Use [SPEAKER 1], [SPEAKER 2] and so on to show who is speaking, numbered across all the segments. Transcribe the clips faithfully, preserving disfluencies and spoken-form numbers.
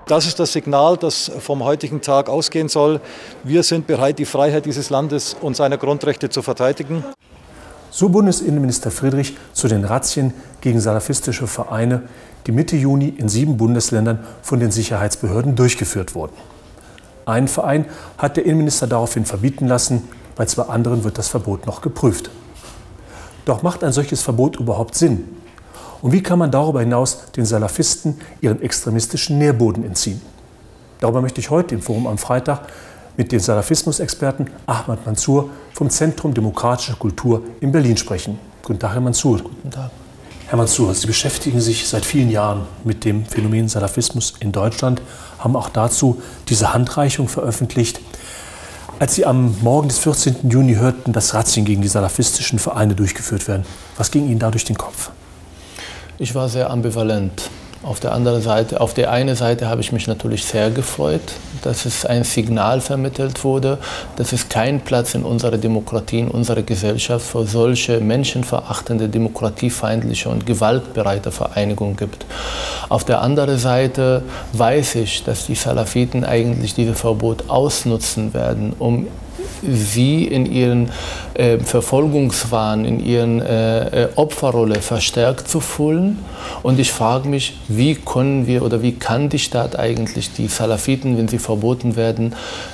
[SPEAKER 1] Das ist das Signal, das vom heutigen Tag ausgehen soll. Wir sind bereit, die Freiheit dieses Landes und seiner Grundrechte zu verteidigen.
[SPEAKER 2] So Bundesinnenminister Friedrich zu den Razzien gegen salafistische Vereine, die Mitte Juni in sieben Bundesländern von den Sicherheitsbehörden durchgeführt wurden. Einen Verein hat der Innenminister daraufhin verbieten lassen, bei zwei anderen wird das Verbot noch geprüft. Doch macht ein solches Verbot überhaupt Sinn? Und wie kann man darüber hinaus den Salafisten ihren extremistischen Nährboden entziehen? Darüber möchte ich heute im Forum am Freitag mit dem Salafismus-Experten Ahmad Mansour vom Zentrum Demokratische Kultur in Berlin sprechen. Guten Tag, Herr Mansour. Guten Tag. Herr Mansour, Sie beschäftigen sich seit vielen Jahren mit dem Phänomen Salafismus in Deutschland, haben auch dazu diese Handreichung veröffentlicht. Als Sie am Morgen des vierzehnten Juni hörten, dass Razzien gegen die salafistischen Vereine durchgeführt werden, was ging Ihnen da durch den Kopf?
[SPEAKER 3] Ich war sehr ambivalent. Auf der anderen Seite, auf der einen Seite habe ich mich natürlich sehr gefreut, dass es ein Signal vermittelt wurde, dass es keinen Platz in unserer Demokratie, in unserer Gesellschaft für solche menschenverachtende, demokratiefeindliche und gewaltbereite Vereinigungen gibt. Auf der anderen Seite weiß ich, dass die Salafiten eigentlich dieses Verbot ausnutzen werden, um sie in ihren äh, Verfolgungswahn, in ihren äh, Opferrolle verstärkt zu fühlen. Und ich frage mich, wie können wir oder wie kann die Staat eigentlich die Salafiten, wenn sie verboten werden,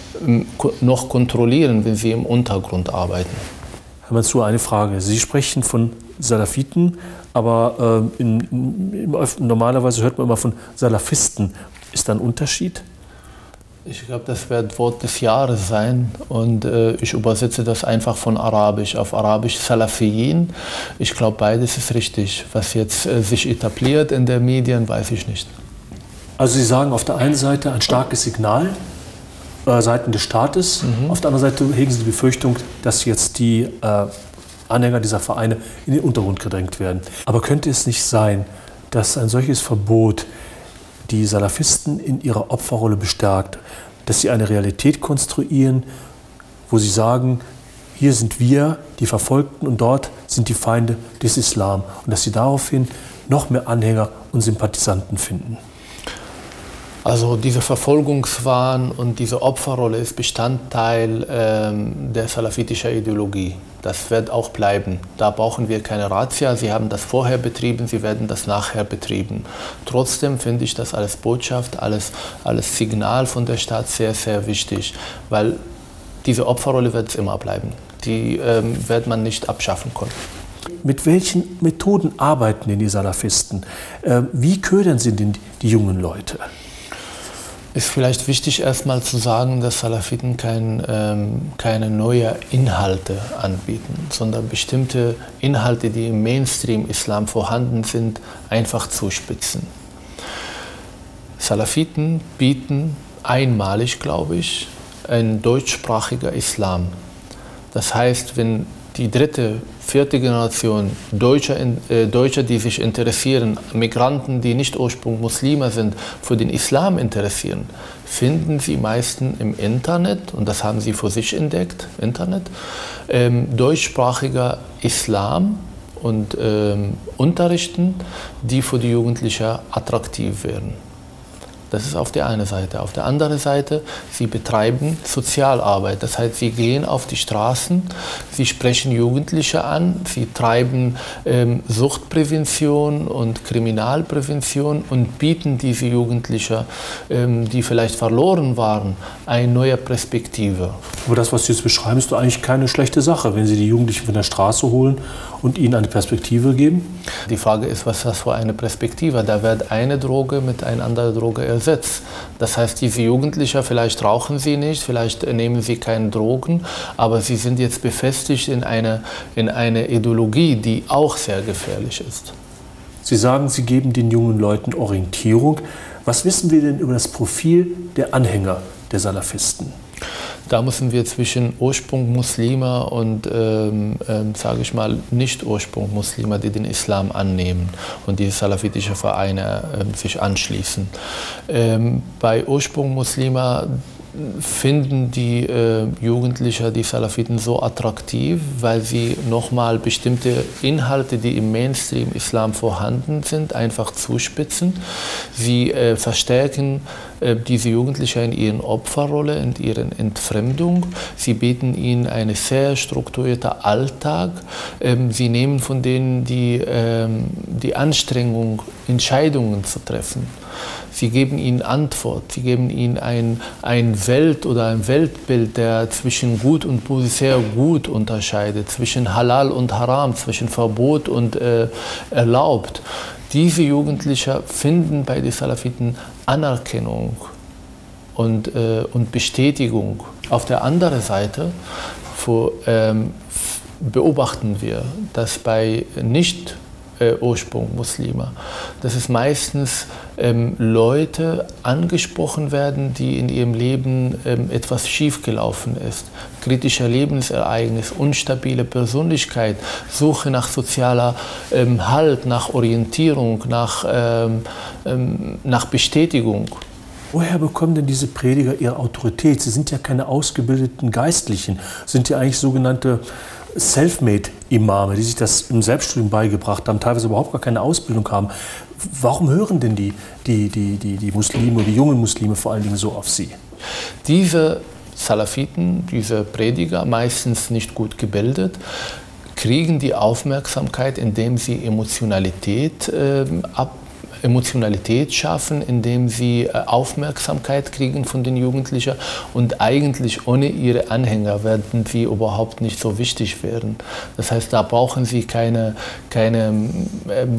[SPEAKER 3] noch kontrollieren, wenn sie im Untergrund arbeiten?
[SPEAKER 2] Herr Mansour, eine Frage. Sie sprechen von Salafiten, aber äh, in, in, normalerweise hört man immer von Salafisten. Ist da ein Unterschied?
[SPEAKER 3] Ich glaube, das wird Wort des Jahres sein und äh, ich übersetze das einfach von Arabisch auf Arabisch Salafiyin. Ich glaube, beides ist richtig. Was jetzt äh, sich etabliert in den Medien, weiß ich nicht.
[SPEAKER 2] Also Sie sagen auf der einen Seite ein starkes Signal äh, seitens des Staates, mhm. Auf der anderen Seite hegen Sie die Befürchtung, dass jetzt die äh, Anhänger dieser Vereine in den Untergrund gedrängt werden. Aber könnte es nicht sein, dass ein solches Verbot die Salafisten in ihrer Opferrolle bestärkt, dass sie eine Realität konstruieren, wo sie sagen, hier sind wir, die Verfolgten, und dort sind die Feinde des Islam, und dass sie daraufhin noch mehr Anhänger und Sympathisanten finden?
[SPEAKER 3] Also diese Verfolgungswahn und diese Opferrolle ist Bestandteil ähm, der salafitischen Ideologie. Das wird auch bleiben. Da brauchen wir keine Razzia. Sie haben das vorher betrieben, sie werden das nachher betrieben. Trotzdem finde ich das als Botschaft, als, als Signal von der Stadt sehr, sehr wichtig, weil diese Opferrolle wird es immer bleiben. Die ähm, wird man nicht abschaffen können.
[SPEAKER 2] Mit welchen Methoden arbeiten denn die Salafisten? Äh, wie ködern sie denn die jungen Leute?
[SPEAKER 3] Ist vielleicht wichtig, erstmal zu sagen, dass Salafiten kein, ähm, keine neuen Inhalte anbieten, sondern bestimmte Inhalte, die im Mainstream-Islam vorhanden sind, einfach zuspitzen. Salafiten bieten einmalig, glaube ich, ein deutschsprachiger Islam. Das heißt, wenn die dritte, vierte Generation Deutscher, äh, Deutscher, die sich interessieren, Migranten, die nicht Ursprung Muslime sind, für den Islam interessieren, finden sie meistens im Internet, und das haben sie für sich entdeckt, Internet, ähm, deutschsprachiger Islam und ähm, Unterrichten, die für die Jugendlichen attraktiv wären. Das ist auf der einen Seite. Auf der anderen Seite, sie betreiben Sozialarbeit. Das heißt, sie gehen auf die Straßen, sie sprechen Jugendliche an, sie treiben ähm, Suchtprävention und Kriminalprävention und bieten diese Jugendlichen, ähm, die vielleicht verloren waren, eine neue Perspektive.
[SPEAKER 2] Aber das, was Sie jetzt beschreiben, ist doch eigentlich keine schlechte Sache, wenn Sie die Jugendlichen von der Straße holen und ihnen eine Perspektive geben?
[SPEAKER 3] Die Frage ist, was ist das für eine Perspektive? Da wird eine Droge mit einer anderen Droge ersetzt. Das heißt, diese Jugendlichen, vielleicht rauchen sie nicht, vielleicht nehmen sie keine Drogen, aber sie sind jetzt befestigt in eine, in eine Ideologie, die auch sehr gefährlich ist.
[SPEAKER 2] Sie sagen, Sie geben den jungen Leuten Orientierung. Was wissen wir denn über das Profil der Anhänger der Salafisten?
[SPEAKER 3] Da müssen wir zwischen Ursprung Muslime und, ähm, ähm, sage ich mal, Nicht-Ursprung Muslime, die den Islam annehmen und die salafistische Vereine ähm, sich anschließen. Ähm, bei Ursprung Muslime finden die äh, Jugendlichen die Salafiten so attraktiv, weil sie nochmal bestimmte Inhalte, die im Mainstream-Islam vorhanden sind, einfach zuspitzen. Sie äh, verstärken äh, diese Jugendlichen in ihren Opferrolle, in ihren Entfremdung. Sie bieten ihnen einen sehr strukturierten Alltag. Ähm, sie nehmen von denen die, ähm, die Anstrengung, Entscheidungen zu treffen. Sie geben ihnen Antwort, sie geben ihnen ein, ein Welt- oder ein Weltbild, der zwischen Gut und Böse sehr gut unterscheidet, zwischen Halal und Haram, zwischen Verbot und äh, erlaubt. Diese Jugendlichen finden bei den Salafiten Anerkennung und, äh, und Bestätigung. Auf der anderen Seite vor, ähm, beobachten wir, dass bei nicht Äh, Ursprung Muslime, dass es meistens ähm, Leute angesprochen werden, die in ihrem Leben ähm, etwas schiefgelaufen ist. Kritischer Lebensereignis, unstabile Persönlichkeit, Suche nach sozialer ähm, Halt, nach Orientierung, nach, ähm, ähm, nach Bestätigung.
[SPEAKER 2] Woher bekommen denn diese Prediger ihre Autorität? Sie sind ja keine ausgebildeten Geistlichen, sind ja eigentlich sogenannte Selfmade-Imame, die sich das im Selbststudium beigebracht haben, teilweise überhaupt gar keine Ausbildung haben. Warum hören denn die, die, die, die, die Muslime, die jungen Muslime vor allen Dingen so auf sie?
[SPEAKER 3] Diese Salafiten, diese Prediger, meistens nicht gut gebildet, kriegen die Aufmerksamkeit, indem sie Emotionalität äh, ab Emotionalität schaffen, indem sie Aufmerksamkeit kriegen von den Jugendlichen, und eigentlich ohne ihre Anhänger werden sie überhaupt nicht so wichtig werden. Das heißt, da brauchen sie keine, keine ähm,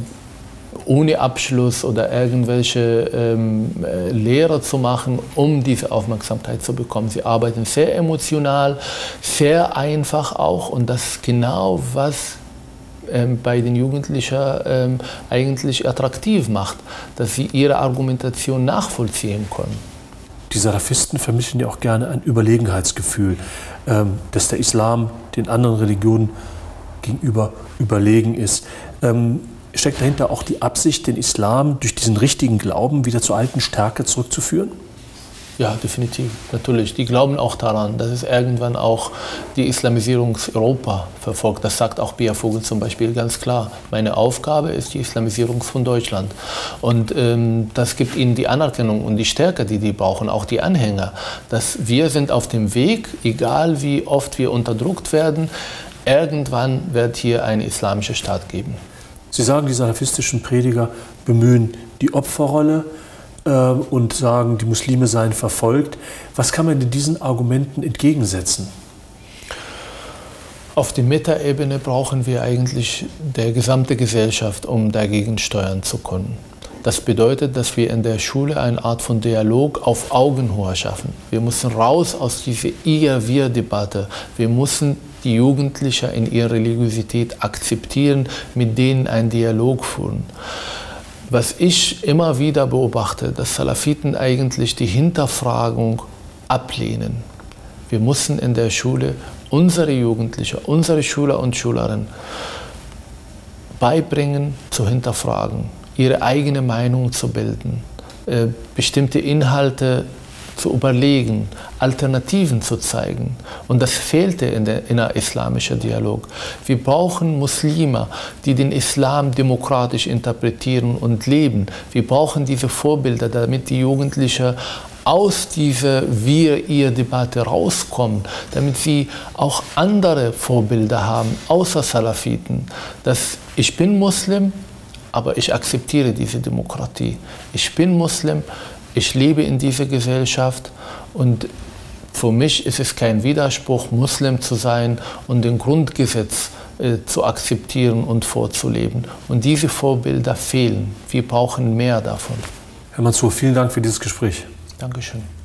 [SPEAKER 3] ohne Abschluss oder irgendwelche ähm, Lehre zu machen, um diese Aufmerksamkeit zu bekommen. Sie arbeiten sehr emotional, sehr einfach auch, und das ist genau, was Ähm, bei den Jugendlichen ähm, eigentlich attraktiv macht, dass sie ihre Argumentation nachvollziehen können.
[SPEAKER 2] Die Salafisten vermitteln ja auch gerne ein Überlegenheitsgefühl, ähm, dass der Islam den anderen Religionen gegenüber überlegen ist. Ähm, steckt dahinter auch die Absicht, den Islam durch diesen richtigen Glauben wieder zur alten Stärke zurückzuführen?
[SPEAKER 3] Ja, definitiv, natürlich. Die glauben auch daran, dass es irgendwann auch die Islamisierung Europa verfolgt. Das sagt auch Bea Vogel zum Beispiel ganz klar. Meine Aufgabe ist die Islamisierung von Deutschland. Und ähm, das gibt ihnen die Anerkennung und die Stärke, die die brauchen, auch die Anhänger. Dass wir sind auf dem Weg, egal wie oft wir unterdrückt werden, irgendwann wird hier ein islamischer Staat geben.
[SPEAKER 2] Sie sagen, die salafistischen Prediger bemühen die Opferrolle und sagen, die Muslime seien verfolgt. Was kann man denn diesen Argumenten entgegensetzen?
[SPEAKER 3] Auf der Metaebene brauchen wir eigentlich die gesamte Gesellschaft, um dagegen steuern zu können. Das bedeutet, dass wir in der Schule eine Art von Dialog auf Augenhöhe schaffen. Wir müssen raus aus dieser Ihr-Wir-Debatte. Wir müssen die Jugendlichen in ihrer Religiosität akzeptieren, mit denen einen Dialog führen. Was ich immer wieder beobachte, dass Salafiten eigentlich die Hinterfragung ablehnen. Wir müssen in der Schule unsere Jugendlichen, unsere Schüler und Schülerinnen beibringen, zu hinterfragen, ihre eigene Meinung zu bilden, äh, bestimmte Inhalte zu überlegen, Alternativen zu zeigen. Und das fehlte in der, in der islamischen Dialog. Wir brauchen Muslime, die den Islam demokratisch interpretieren und leben. Wir brauchen diese Vorbilder, damit die Jugendlichen aus dieser Wir-Ihr-Debatte rauskommen, damit sie auch andere Vorbilder haben, außer Salafiten. Dass ich bin Muslim, aber ich akzeptiere diese Demokratie. Ich bin Muslim, ich lebe in dieser Gesellschaft, und für mich ist es kein Widerspruch, Muslim zu sein und den Grundgesetz äh, zu akzeptieren und vorzuleben. Und diese Vorbilder fehlen. Wir brauchen mehr davon.
[SPEAKER 2] Herr Mansour, vielen Dank für dieses Gespräch.
[SPEAKER 3] Dankeschön.